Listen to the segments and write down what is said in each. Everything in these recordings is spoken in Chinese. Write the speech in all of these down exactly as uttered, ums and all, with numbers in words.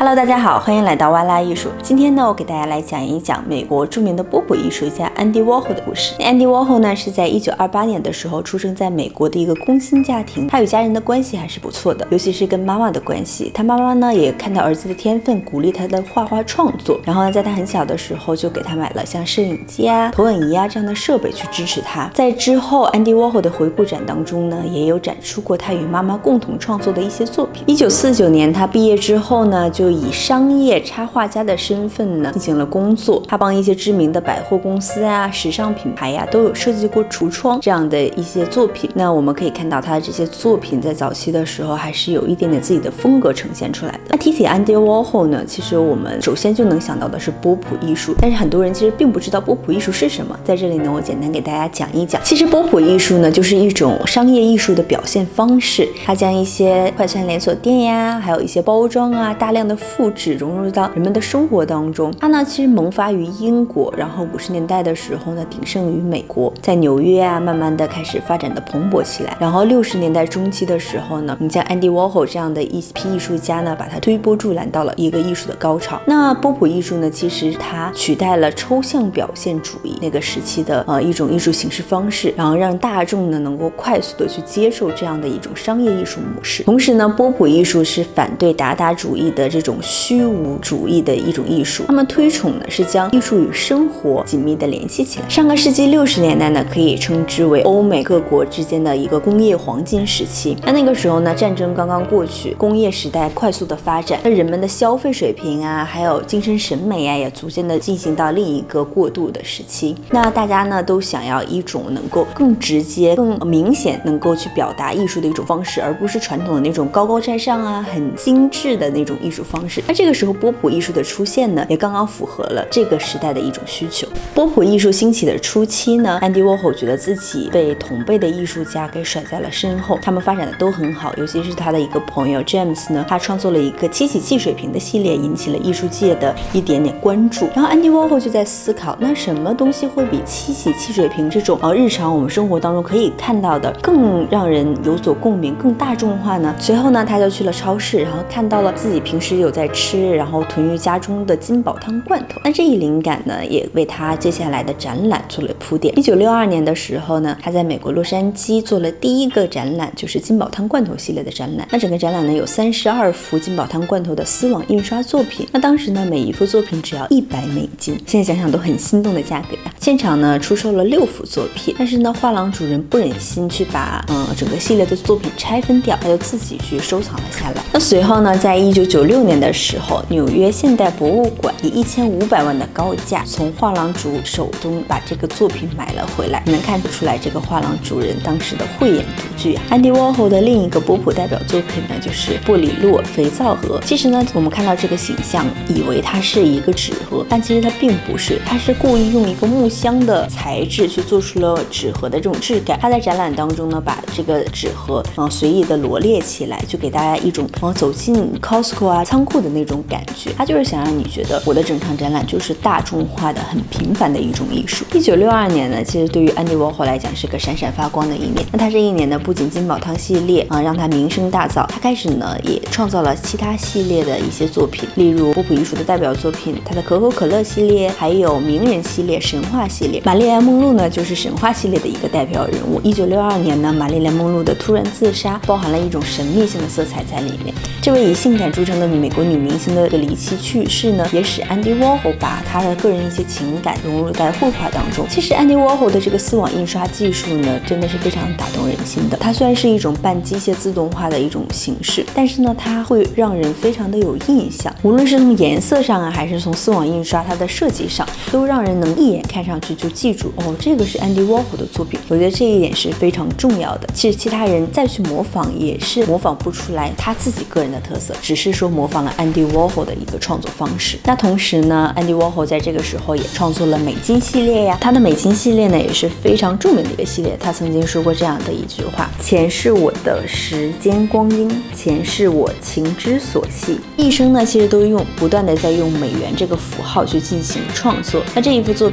Hello， 大家好，欢迎来到哇啦艺术。今天呢，我给大家来讲一讲美国著名的波普艺术家安迪沃霍的故事。安迪沃霍呢是在一九二八年的时候出生在美国的一个工薪家庭，他与家人的关系还是不错的，尤其是跟妈妈的关系。他妈妈呢也看到儿子的天分，鼓励他的画画创作，然后呢，在他很小的时候就给他买了像摄影机啊、投影仪啊这样的设备去支持他。在之后，安迪沃霍的回顾展当中呢，也有展出过他与妈妈共同创作的一些作品。一九四九年，他毕业之后呢，就以商业插画家的身份呢进行了工作。他帮一些知名的百货公司啊、时尚品牌呀、啊、都有设计过橱窗这样的一些作品。那我们可以看到他的这些作品在早期的时候还是有一点点自己的风格呈现出来的。那提起安迪沃霍呢，其实我们首先就能想到的是波普艺术，但是很多人其实并不知道波普艺术是什么。在这里呢，我简单给大家讲一讲。其实波普艺术呢，就是一种商业艺术的表现方式，它将一些快餐连锁店呀，还有一些包装啊，大量的复制融入到人们的生活当中。它呢其实萌发于英国，然后五十年代的时候呢鼎盛于美国，在纽约啊慢慢的开始发展的蓬勃起来。然后六十年代中期的时候呢，你像安迪沃霍这样的一批艺术家呢，把它推波助澜到了一个艺术的高潮。那波普艺术呢，其实它取代了抽象表现主义那个时期的呃一种艺术形式方式，然后让大众呢能够快速的去接受这样的一种商业艺术模式。同时呢，波普艺术是反对达达主义的这种虚无主义的一种艺术，他们推崇呢是将艺术与生活紧密的联系起来。上个世纪六十年代呢，可以称之为欧美各国之间的一个工业黄金时期。那那个时候呢，战争刚刚过去，工业时代快速的发展，那人们的消费水平啊，还有精神审美啊，也逐渐的进行到另一个过渡的时期。那大家呢都想要一种能够更直接、更明显能够去表达艺术的一种方式，而不是传统的那种高高在上啊、很精致的那种艺术方式。那这个时候波普艺术的出现呢，也刚刚符合了这个时代的一种需求。波普艺术兴起的初期呢，安迪沃霍觉得自己被同辈的艺术家给甩在了身后，他们发展的都很好，尤其是他的一个朋友 James 呢，他创作了一个七喜汽水瓶的系列，引起了艺术界的一点点关注。然后安迪沃霍就在思考，那什么东西会比七喜汽水瓶这种呃日常我们生活当中可以看到的更让人有所共鸣、更大众化呢？随后呢，他就去了超市，然后看到了自己平时有在吃，然后囤于家中的金宝汤罐头。那这一灵感呢，也为他接下来的展览做了铺垫。一九六二年的时候呢，他在美国洛杉矶做了第一个展览，就是金宝汤罐头系列的展览。那整个展览呢，有三十二幅金宝汤罐头的丝网印刷作品。那当时呢，每一幅作品只要一百美金，现在想想都很心动的价格呀。现场呢出售了六幅作品，但是呢，画廊主人不忍心去把嗯整个系列的作品拆分掉，他就自己去收藏了下来。那随后呢，在一九九六年的时候，纽约现代博物馆以一千五百万的高价从画廊主手中把这个作品买了回来。你能看得出来，这个画廊主人当时的慧眼独具啊。安迪沃霍的另一个波普代表作品呢，就是布里洛肥皂盒。其实呢，我们看到这个形象，以为它是一个纸盒，但其实它并不是，它是故意用一个木箱的材质去做出了纸盒的这种质感。他在展览当中呢，把这个纸盒嗯随意的罗列起来，就给大家一种嗯走进 Costco 啊仓库的那种感觉。他就是想让你觉得我的整场展览就是大众化的、很平凡的一种艺术。一九六二年呢，其实对于安迪沃霍来讲是个闪闪发光的一年。那他这一年呢，不仅金宝汤系列啊让他名声大噪，他开始呢也创造了其他系列的一些作品，例如波普艺术的代表作品，他的可口可乐系列，还有名人系列、神话系列。玛丽莲梦露呢，就是神话系列的一个代表人物。一九六二年呢，玛丽莲梦露的突然自杀包含了一种神秘性的色彩在里面。这位以性感著称的美国女明星的离奇去世呢，也使安迪沃霍把他的个人一些情感融入在绘画当中。其实安迪沃霍的这个丝网印刷技术呢，真的是非常打动人心的。它虽然是一种半机械自动化的一种形式，但是呢，它会让人非常的有印象。无论是从颜色上啊，还是从丝网印刷它的设计上，都让人能一眼看上去就记住，哦，这个是安迪沃霍的作品。我觉得这一点是非常重要的。其实其他人再去模仿，也是模仿不出来他自己个人的特色，只是说模仿了安迪沃霍的一个创作方式。那同时呢，安迪沃霍在这个时候也创作了美金系列呀。他的美金系列呢也是非常著名的一个系列。他曾经说过这样的一句话：钱是我的时间光阴，钱是我情之所系。一生呢，其实都用不断的在用美元这个符号去进行创作。那这一幅作品异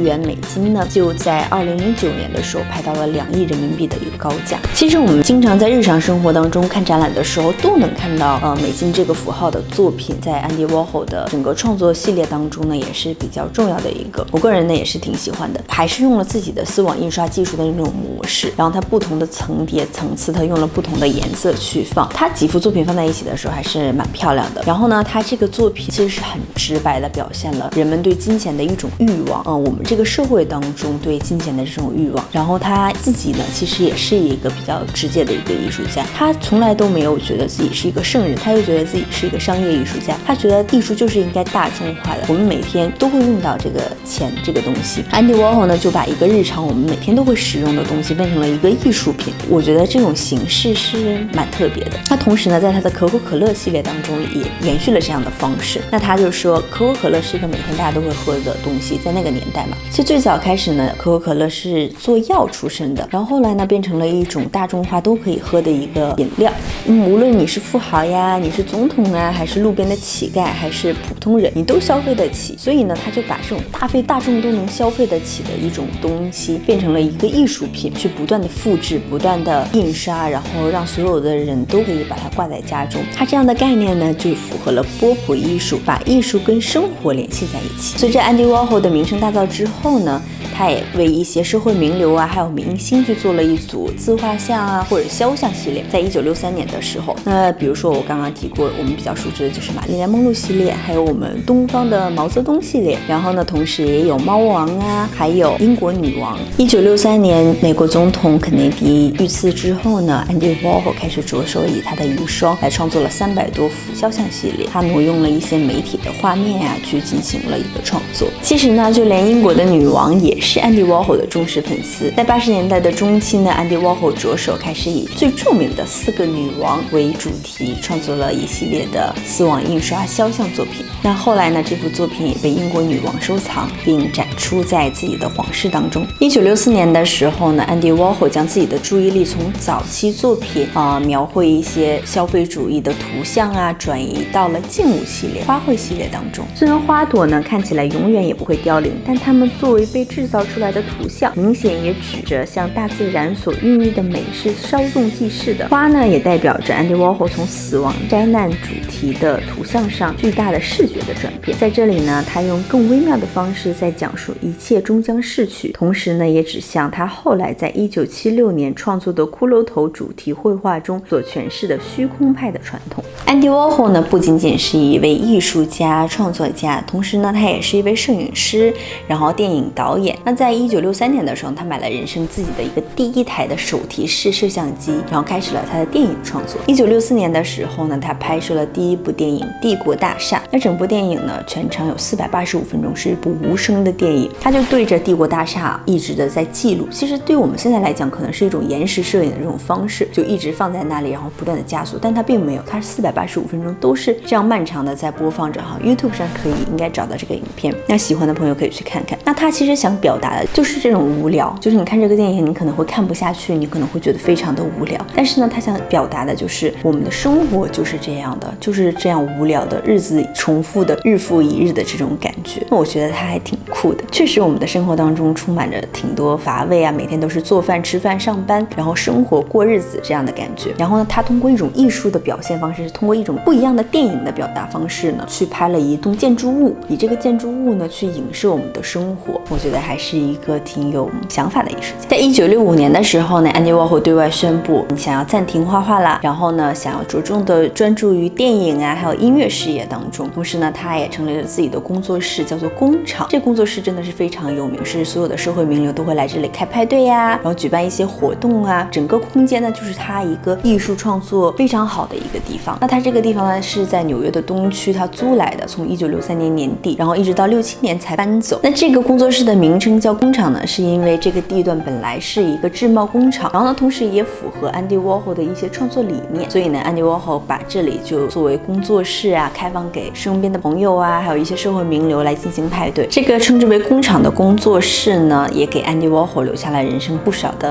元美金呢，就在二零零九年的时候拍到了两亿人民币的一个高价。其实我们经常在日常生活当中看展览的时候，都能看到呃美金这个符号的作品，在安迪沃霍的整个创作系列当中呢，也是比较重要的一个。我个人呢也是挺喜欢的，还是用了自己的丝网印刷技术的那种模式，然后它不同的层叠层次，它用了不同的颜色去放，它几幅作品放在一起的时候还是蛮漂亮的。然后呢，它这个作品其实是很直白的表现了人们对金钱的一种欲望，嗯，我们这个社会当中对金钱的这种欲望。然后他自己呢，其实也是一个比较直接的一个艺术家，他从来都没有觉得自己是一个圣人，他又觉得自己是一个商业艺术家，他觉得艺术就是应该大众化的，我们每天都会用到这个钱这个东西。安迪沃霍呢，就把一个日常我们每天都会使用的东西变成了一个艺术品，我觉得这种形式是蛮特别的。他同时呢，在他的可口可乐系列当中也延续了这样的方式。那他就说，可口可乐是一个每天大家都会喝的东西，在那个年代嘛，其实最早开始呢，可口可乐是做药出身的，然后后来呢，变成了一种大众化都可以喝的一个饮料。嗯，无论你是富豪呀，你是总统啊，还是路边的乞丐，还是普通人，你都消费得起。所以呢，他就把这种大非大众都能消费得起的一种东西，变成了一个艺术品，去不断的复制，不断的印刷，然后让所有的人都可以把它挂在家中。他这样的概念呢，就符合了波普艺术，把艺术跟生活联系在一起。随着安迪沃霍的名声大噪之后呢，他也为一些社会名流啊，还有明星去做了一组自画像啊或者肖像系列。在一九六三年的时候，那比如说我刚刚提过，我们比较熟知的就是玛丽莲梦露系列，还有我们东方的毛泽东系列，然后呢，同时也有猫王啊，还有英国女王。一九六三年，美国总统肯尼迪遇刺之后呢，安迪沃霍开始着手以他的遗孀来创作了三百多幅肖像系列，他挪用了一些媒体的画面啊，去进行了一个创作。其实呢，就连英国的女王也是安迪沃霍的忠实粉丝。在八十年代的中期呢，安迪沃霍着手开始以最著名的四个女王为主题，创作了一系列的丝网印刷肖像作品。那后来呢，这幅作品也被英国女王收藏，并展出在自己的皇室当中。一九六四年的时候呢，安迪沃霍将自己的注意力从早期作品啊、呃、描绘一些消费主义的图像啊，转移到了静物系列、花卉系列当中。虽然花朵呢看起来永远也不会凋零，但它们作为被制造出来的图像，明显也指着向大自然所孕育的美是稍纵即逝的。花呢，也代表着安迪沃霍从死亡、灾难主题的图像上巨大的视觉的转变。在这里呢，他用更微妙的方式在讲述一切终将逝去，同时呢，也指向他后来在一九七六年创作的骷髅头主题绘画中所诠释的虚空派的传统。安迪沃霍呢，不仅仅是一位艺术家、创作家，同时呢，他也是一位摄影师，然后电影导演。那在一九六三年的时候，他买了人生自己的一个第一台的手提式摄像机，然后开始了他的电影创作。一九六四年的时候呢，他拍摄了第一部电影《帝国大厦》。那整部电影呢，全长有四百八十五分钟，是一部无声的电影。他就对着帝国大厦一直的在记录。其实对我们现在来讲，可能是一种延时摄影的这种方式，就一直放在那里，然后不断的加速。但他并没有，他四百八十五分钟都是这样漫长的在播放着哈。YouTube 上可以应该找到这个影片，那喜欢的朋友可以去看看。那他其实想表达的就是这种无聊，就是你看这个电影，你可能会看不下去，你可能会觉得非常的无聊。但是呢，他想表达的就是我们的生活就是这样的，就是这样无聊的日子重复的日复一日的这种感觉。那我觉得他还挺酷的。确实，我们的生活当中充满着挺多乏味啊，每天都是做饭、吃饭、上班，然后生活过日子这样的感觉。然后呢，他通过一种艺术的表现方式，通过一种不一样的电影的表达方式呢，去拍了一栋建筑物，以这个建筑物呢去影射我们的生活。我觉得还是一个挺有想法的艺术家。在一九六五年的时候呢，安迪沃霍对外宣布，你想要暂停画画啦，然后呢，想要着重的专注于电影啊，还有音乐事业当中。同时呢，他也成立了自己的工作室，叫做工厂。这工作室真的是非常有名，是所有的社会名流都会来这里开派对呀、啊，然后举办一些活动啊。整个空间呢，就是他一个艺术创作非常好的一个地方。那他这个地方呢，是在纽约的东区，他租来的，从一九六三年年底，然后一直到六七年才搬走。那这个工作室的名称叫工厂呢，是因为这个地段本来是一个制帽工厂，然后呢，同时也符合安迪沃霍的一些创作理念，所以呢，安迪沃霍把这里就作为工作室啊，开放给身边的朋友啊，还有一些社会名流来进行派对。这个称之为工厂的工作室呢，也给安迪沃霍留下了人生不少的美好回忆。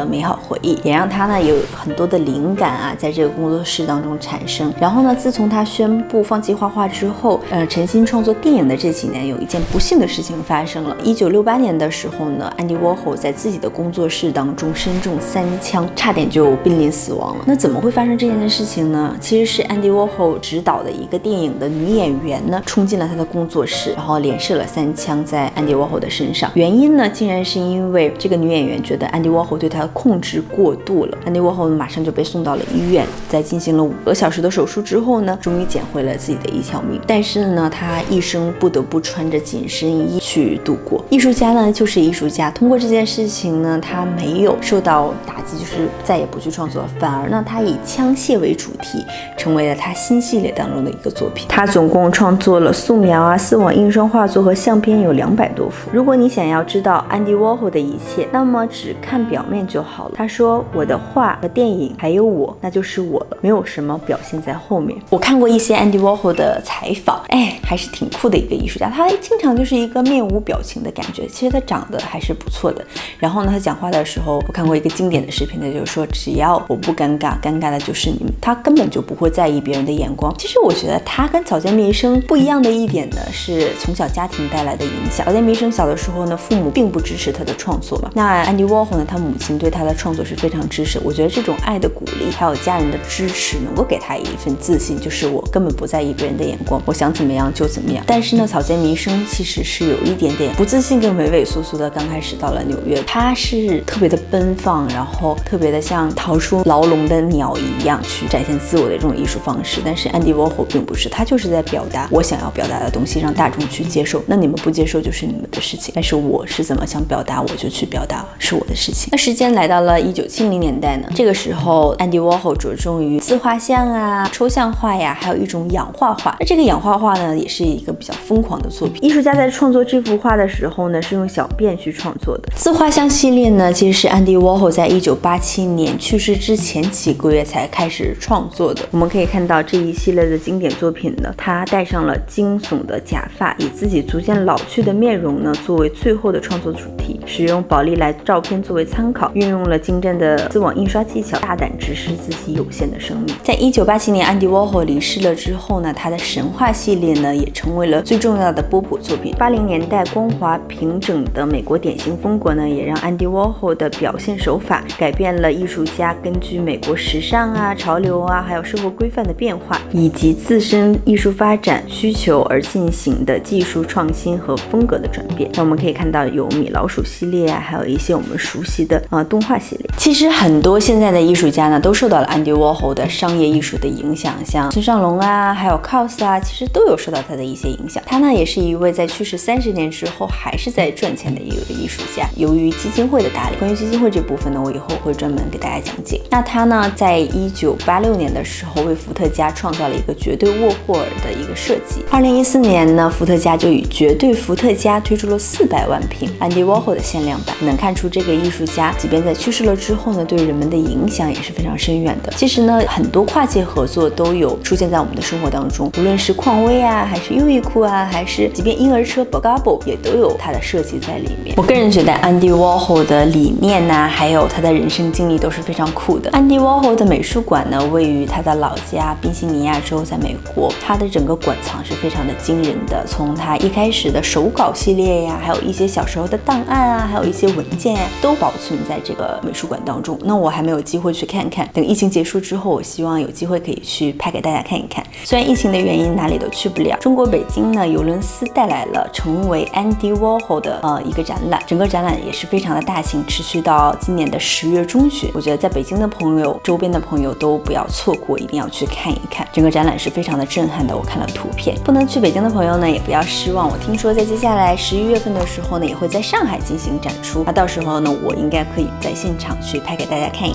回忆，也让他呢有很多的灵感啊，在这个工作室当中产生。然后呢，自从他宣布放弃画画之后，呃，诚心创作电影的这几年，有一件不幸的事情发生了。一九六八年的时候呢，安迪沃霍在自己的工作室当中身中三枪，差点就濒临死亡了。那怎么会发生这件事情呢？其实是安迪沃霍执导的一个电影的女演员呢，冲进了他的工作室，然后连射了三枪在安迪沃霍的身上。原因呢，竟然是因为这个女演员觉得安迪沃霍对她的控制过度了。安迪沃霍马上就被送到了医院，在进行了五个小时的手术之后呢，终于捡回了自己的一条命。但是呢，他一生不得不穿着紧身衣去度过。艺术家呢，就是艺术家，通过这件事情呢，他没有受到打击，就是再也不去创作，反而呢，他以枪械为主题，成为了他新系列当中的一个作品。他总共创作了素描啊、丝网印刷画作和相片有两百多幅。如果你想要知道安迪沃霍的一切，那么只看表面就好了。他说：“我的画和电影还有我，那就是我了，没有什么表现在后面。”我看过一些安迪沃霍的采访，哎，还是挺酷的一个艺术家。他经常就是一个面无表情的感觉，其实他长得还是不错的。然后呢，他讲话的时候，我看过一个经典的视频，那就是说，只要我不尴尬，尴尬的就是你们。他根本就不会在意别人的眼光。其实我觉得他跟草间弥生不一样的一点呢，是从小家庭带来的影响。草间弥生小的时候呢，父母并不支持他的创作嘛。那安迪沃霍呢，他母亲对他的创作是非常支持。我觉得这种爱的鼓励，还有家人的支持，能够给他一份自信，就是我根本不在意别人的眼光，我想怎么样就怎么样。但是呢，草间弥生其实是有一点点不自信跟畏畏缩缩的。刚开始到了纽约，他是特别的奔放，然后特别的像逃出牢笼的鸟一样去展现自我的这种艺术方式。但是安迪沃霍并不是，他就是在表达我想要表达的东西，让大众去接受。那你们不接受就是你们的事情，但是我是怎么想表达，我就去表达，是我的事情。那时间来到了一九七零年代呢，这个时候安迪沃霍着重于自画像啊、抽象画呀，还有一种氧化画。那这个氧化画呢，也是一个比较疯狂的作品。艺术家在创作这幅画的时候呢，是用小便去创作的。自画像系列呢，其实是安迪沃霍在一九八七年去世之前几个月才开始创作的。我们可以看到这一系列的经典作品呢，他戴上了惊悚的假发，以自己逐渐老去的面容呢作为最后的创作主题，使用宝丽来照片作为参考，运用了精湛的丝网印刷技巧，大胆直视自己有限的生命。在一九八七年安迪沃霍离世了之后呢，他的神话系列呢也成为了最重要的波普作品。八零年代光滑平整的美国典型风格呢，也让安迪沃霍的表现手法改变了艺术家根据美国时尚啊、潮流啊，还有生活规范的变化，以及自身艺术发展需求而进行的技术创新和风格的转变。那我们可以看到有米老鼠系列啊，还有一些我们熟悉的呃动画系列。其实很多现在的艺术家呢，都受到了安迪沃霍的商业艺术的影响，像村上隆啊，还有 C O S 啊，其实都有受到他的一些影响。他呢，也是一位在去世三十年之后还是在赚钱的一个艺术家。由于基金会的打理，关于基金会这部分呢，我以后会专门给大家讲解。那他呢，在一九八六年的时候为伏特加创造了一个绝对沃霍尔的一个设计。二零一四年呢，伏特加就以绝对伏特加推出了四百万瓶安迪沃霍的限量版。能看出这个艺术家即便在去世了之后呢，对人们的影响也是非常深远的。其实呢，很多跨界合作都有出现在我们的生活当中，无论是匡威啊，还是优衣库啊，还是即便婴儿车 Bugaboo 也都有它的设计在里面。我个人觉得安迪沃霍的理念呐、啊，还有他的人生经历都是非常酷的。安迪沃霍的美术馆呢，位于他的老家宾夕尼亚州，在美国，他的整个馆藏是非常的惊人的。从他一开始的手稿系列呀，还有一些小时候的档案啊，还有一些文件呀，都保存在这个美术馆当中。那我还没有机会去看看，等疫情结束之后，我希望有机会可以去拍给大家看一看。虽然疫情的原因哪里都去不了，中国北京呢，尤伦斯带来了成为安迪沃霍的呃一个展览，整个展览也是非常的大型，持续到今年的十月中旬。我觉得在北京的朋友、周边的朋友都不要错过，一定要去看一看。整个展览是非常的震撼的，我看了图片。不能去北京的朋友呢，也不要失望。我听说在接下来十一月份的时候呢，也会在上海进行展出。那到时候呢，我应该可以在现场去拍给大家看一看。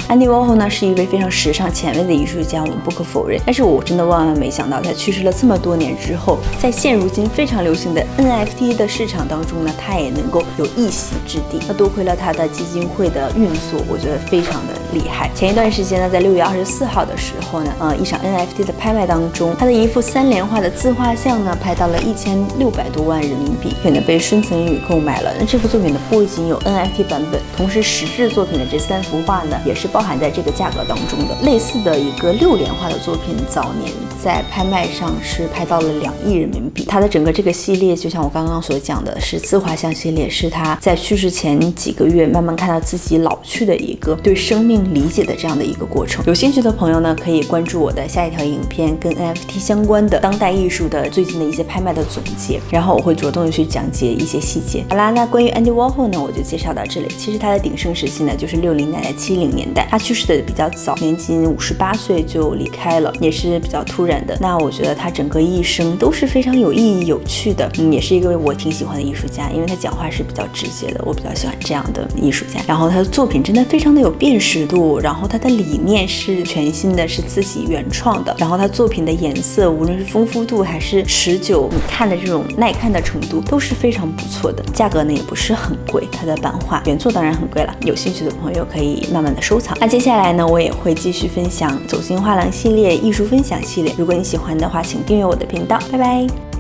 安迪沃霍呢是一位非常时尚前卫的艺术家，我们不可否认。但是我真的万万没想到，他去世了这么多年之后，在现如今非常流行的 N F T 的市场当中呢，他也能够有一席之地。那多亏了他的基金会的运作，我觉得非常的厉害。前一段时间呢，在六月二十四号的时候呢，呃，一场 N F T 的拍卖当中，他的一幅三联画的自画像呢，拍到了一千六百多万人民币，并且被孙曾宇购买了。那这幅作品呢，不仅有 N F T 版本，同时实质作品的这三幅画呢，也是包含在这个价格当中的。类似的一个六联画的作品，早年在拍卖上是拍到了两亿人民币。他的整个这个系列，就像我刚刚所讲的，是自画像系列，是他在去世前几个月慢慢看到自己老去的一个对生命理解的这样的一个过程。有兴趣的朋友呢，可以关注我的下一条影片，跟 N F T 相关的当代艺术的最近的一些拍卖的总结，然后我会着重的去讲解一些细节。好啦，那关于 Andy Warhol 呢，我就介绍到这里。其实他的鼎盛时期呢，就是六零年代、七零年代，他去世的比较早，年仅五十八岁就离开了，也是比较突然的。那我觉得他整个一生都是非常有意义、有趣的，嗯，也是一个我挺喜欢的艺术家，因为他讲话是比较直接的，我比较喜欢这样的艺术家。然后他的作品真的非常的有辨识度，然后他的理念是全新的，是自己原创的。然后他作品的颜色，无论是丰富度还是持久，你看的这种耐看的程度都是非常不错的。价格呢也不是很贵，他的版画原作当然很贵了，有兴趣的朋友可以慢慢的收藏。那接下来呢，我也会继续分享走进画廊系列、艺术分享系列。如果你喜欢的话，请订阅我的频道，拜拜。